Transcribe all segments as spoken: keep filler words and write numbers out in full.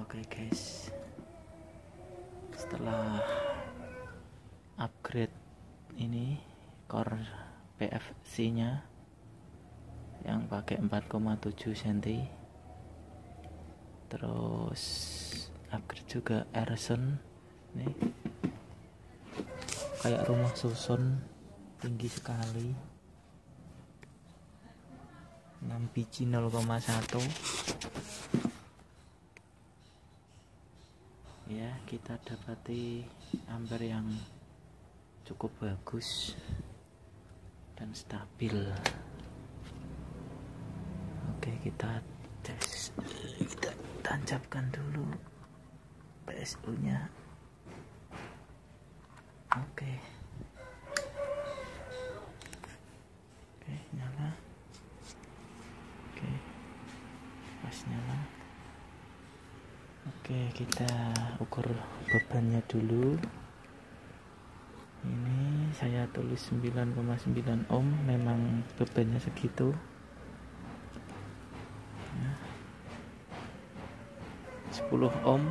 Oke guys, setelah upgrade ini core P F C nya yang pakai empat koma tujuh sentimeter, terus upgrade juga Airson nih, kayak rumah susun, tinggi sekali, enam biji nol koma satu. Ya, kita dapati ampere yang cukup bagus dan stabil. Oke, kita tes, kita tancapkan dulu P S U nya. Oke, oke, nyala. Oke, pas nyala. Oke, kita ukur bebannya dulu. Ini saya tulis sembilan koma sembilan ohm, memang bebannya segitu ya. sepuluh ohm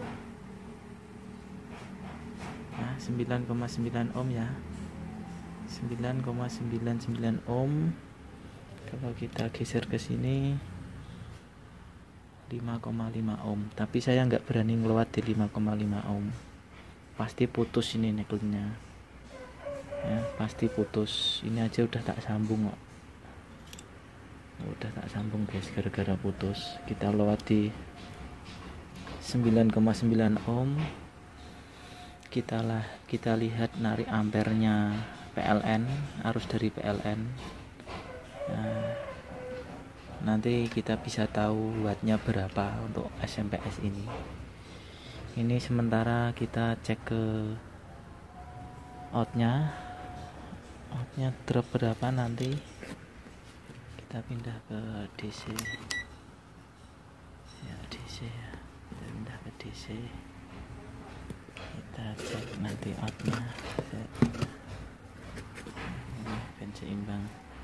ya, sembilan koma sembilan ohm ya, sembilan koma sembilan sembilan ohm. Kalau kita geser ke sini lima koma lima ohm, tapi saya nggak berani ngelewat di lima koma lima ohm, pasti putus ini nikelnya ya, pasti putus. Ini aja udah tak sambung kok, udah tak sambung guys, gara-gara putus. Kita lewat di sembilan koma sembilan ohm. Kita lah kita lihat narik ampernya P L N, arus dari P L N. Nah, nanti kita bisa tahu wattnya berapa untuk S M P S ini. Ini sementara kita cek ke outnya, outnya drop berapa, nanti kita pindah ke D C ya, D C ya, kita pindah ke D C, kita cek nanti outnya. Ini ben seimbang.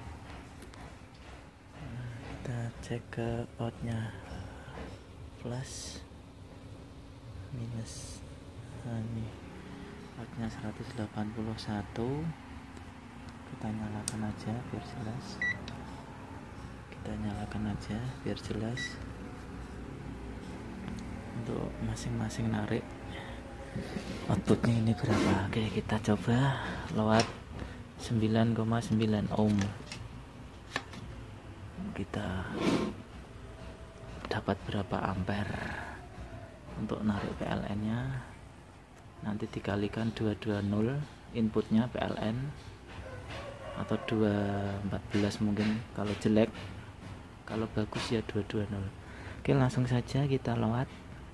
Kita cek ke outnya, plus minus. Nah, ini outnya seratus delapan puluh satu. Kita nyalakan aja biar jelas, kita nyalakan aja biar jelas untuk masing-masing narik outputnya ini berapa. Oke, kita coba lewat sembilan koma sembilan ohm. Kita dapat berapa ampere untuk narik P L N nya. Nanti dikalikan dua ratus dua puluh inputnya P L N, atau dua ratus empat belas mungkin kalau jelek, kalau bagus ya dua ratus dua puluh. Oke, langsung saja kita lewat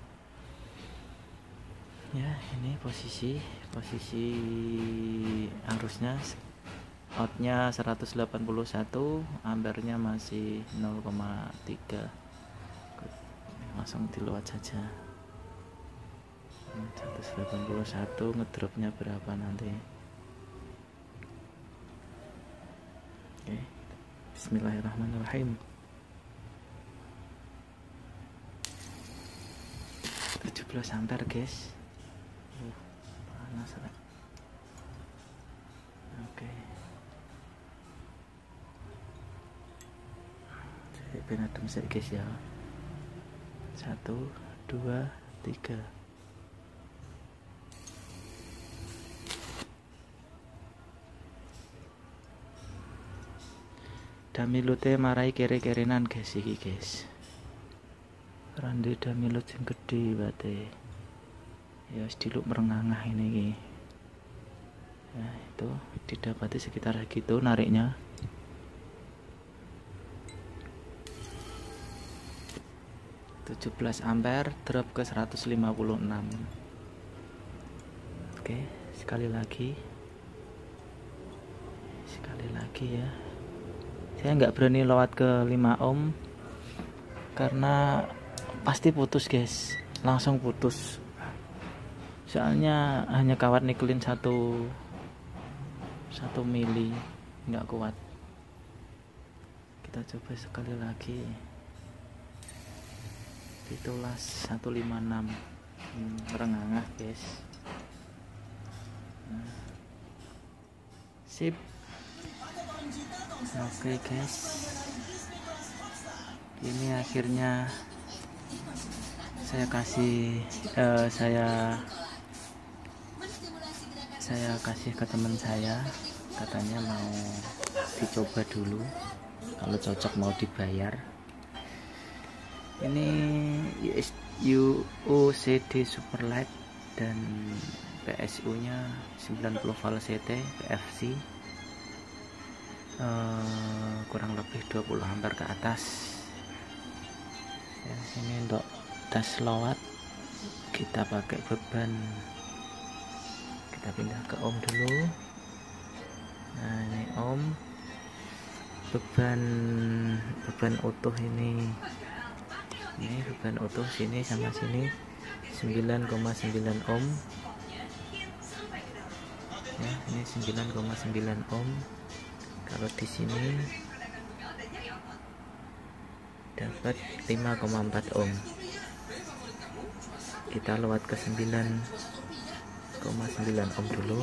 ya. Ini posisi posisi arusnya, outnya seratus delapan puluh satu, ampernya masih nol koma tiga. Langsung dilewat saja. Seratus delapan puluh satu, ngedropnya berapa nanti. Oke, bismillahirrahmanirrahim. tujuh belas ampere guys. uh, panas lah. Oke, ben adem sih guys ya. Satu, dua, tiga. Damilute marai kere-kerenan guys iki guys. Rande damilut sing gede bate. Ya wis diluk merengangah ini iki. Ya itu didapati sekitar gitu nariknya. tujuh belas ampere, drop ke seratus lima puluh enam. Oke, sekali lagi. Sekali lagi ya. Saya nggak berani lewat ke lima ohm karena pasti putus guys, langsung putus. Soalnya hanya kawat nikelin satu satu mili, nggak kuat. Kita coba sekali lagi. pitulas seratus lima puluh enam. hmm, rengangah guys. Nah, sip. Oke guys, ini akhirnya saya kasih uh, saya saya kasih ke teman saya, katanya mau dicoba dulu, kalau cocok mau dibayar. Ini U C D Superlight dan P S U nya sembilan puluh volt C T P F C, uh, kurang lebih dua puluh ampere ke atas ya. Ini untuk tes lowat, kita pakai beban, kita pindah ke ohm dulu. Nah ini ohm, beban beban utuh ini ini beban utuh sini sama sini sembilan koma sembilan ohm ya. Ini sembilan koma sembilan ohm. Kalau di sini dapat lima koma empat ohm. Kita lewat ke sembilan koma sembilan ohm dulu.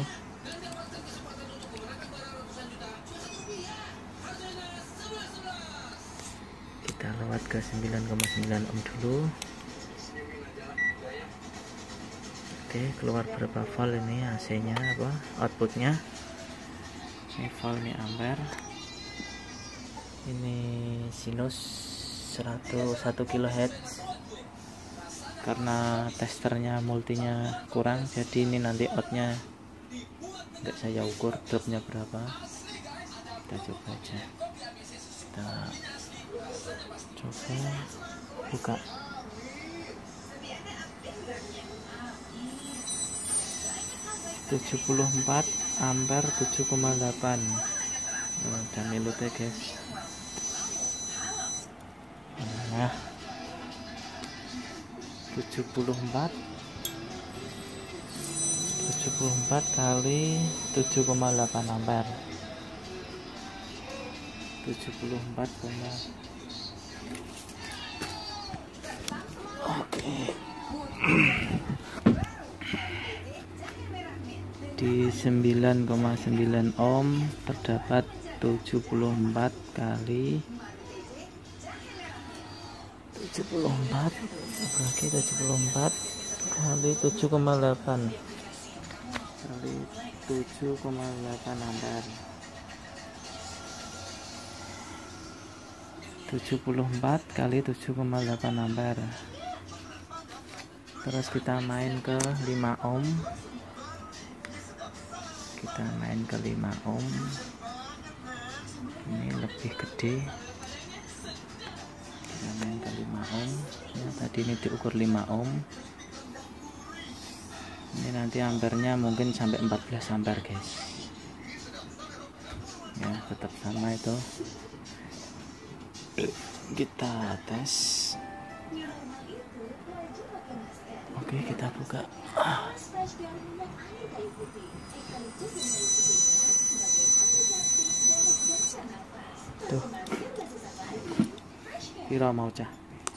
Kita lewat ke sembilan koma sembilan ohm dulu. Oke, keluar berapa volt ini? A C nya apa, outputnya ini volt, ini ampere, ini sinus seratus satu kilohertz. Karena testernya multinya kurang, jadi ini nanti outnya nggak saya ukur dropnya berapa. Kita coba aja, kita coba buka. tujuh puluh empat ampere, tujuh koma delapan. Nah, dan milutnya guys. Nah, tujuh puluh empat tujuh puluh empat kali tujuh koma delapan ampere, tujuh puluh empat. Oke. Di sembilan koma sembilan ohm terdapat tujuh puluh empat kali tujuh puluh empat lagi tujuh puluh empat kali tujuh koma delapan kali tujuh koma delapan ampere, tujuh puluh empat kali tujuh koma delapan ampere. Terus kita main ke lima ohm, kita main ke lima ohm, ini lebih gede. Kita main ke lima ohm ya, tadi ini diukur lima ohm, ini nanti ampernya mungkin sampai empat belas ampere guys ya, tetap sama itu. Kita tes. Oke, kita buka. Tuh, piro mau cah?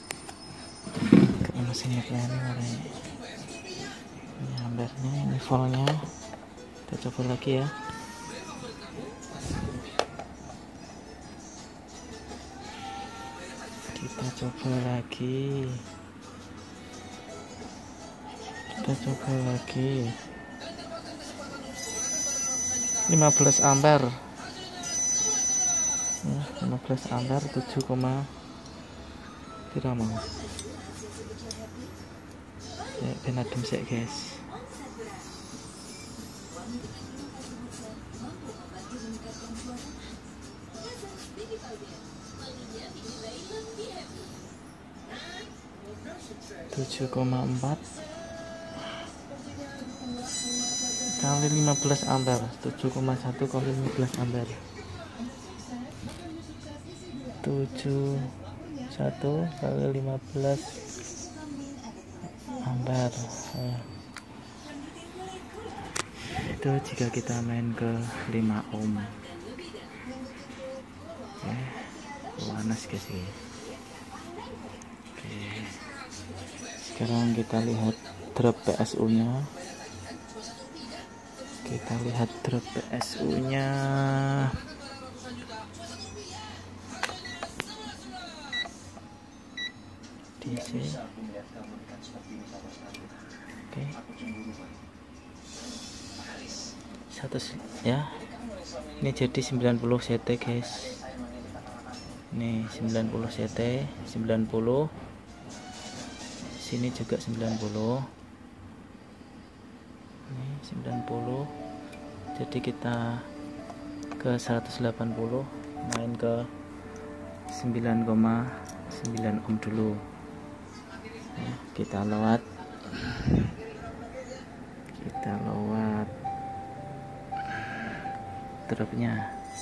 Ini mesinnya ini warnanya. Ini ampernya, ini voltnya. Kita coba lagi ya. Kita coba lagi. Kita coba lagi. lima belas ampere. Ya, lima belas ampere, tujuh, tidak mau. Ya, ben adem sik, guys. tujuh koma empat kali lima belas ampere, tujuh koma satu kali lima belas ampere, tujuh koma satu kali lima belas ampere. Nah, itu jika kita main ke lima ohm. Oke, panas guys. Oke. Sekarang kita lihat drop P S U nya. Kita lihat drop P S U nya. D C. Oke. Satu ya. Ini jadi sembilan puluh C T, guys. Ini sembilan puluh C T, sembilan puluh. Sini juga sembilan puluh. Ini sembilan puluh. Jadi kita ke seratus delapan puluh, main ke sembilan koma sembilan ohm dulu. Ya, kita lewat. Kita lewat dropnya.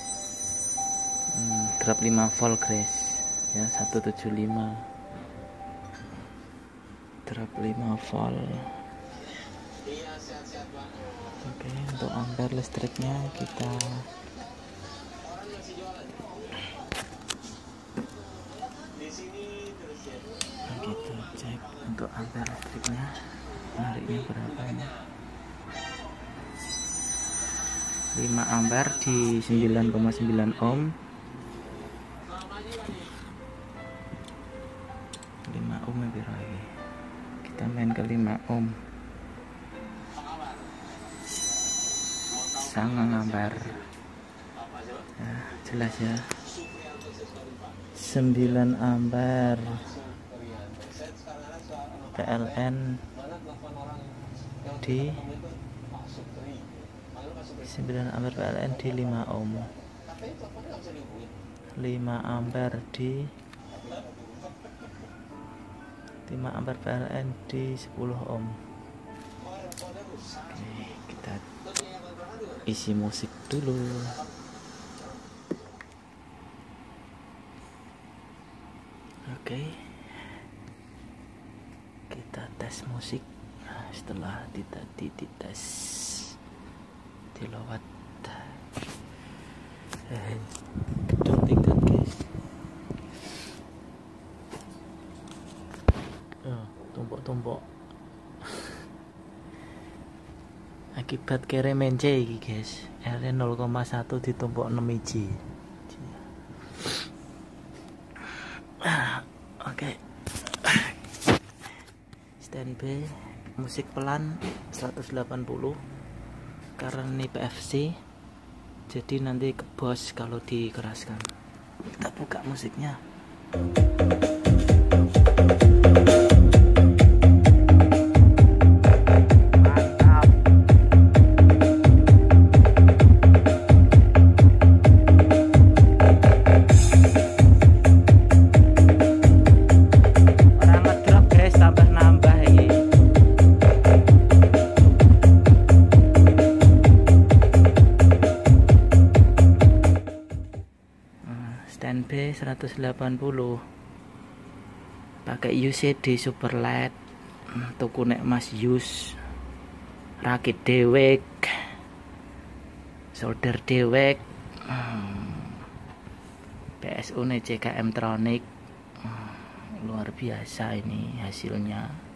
Hmm, drop lima volt, guys. Ya, seratus tujuh puluh lima. Drop lima volt. Oke, untuk ampere listriknya kita kita cek untuk ampere listriknya. Nariknya berapa ini? lima ampere di sembilan koma sembilan ohm. lima ohm ya lagi. Kita main ke lima ohm. Sangat ampere. Ya, jelas ya. sembilan ampere. P L N di sembilan ampere, P L N di lima ohm. lima ampere di lima ampere, P L N di sepuluh ohm. Oke, kita isi musik dulu. Oke, kita tes musik. Nah, setelah tadi dites dilewat eh, gedung tingkat, guys. Oh, tumpuk-tumpuk akibat kere mence iki, guys. R nol koma satu ditumpuk enam biji. Oke. Standby musik pelan seratus delapan puluh karena ini P F C, jadi nanti kebos kalau dikeraskan. Kita buka musiknya. Standby seratus delapan puluh pakai U C D super L E D, tuku nek Mas Yus, rakit dewek, solder dewek. P S U nih C K M Tronic, luar biasa ini hasilnya.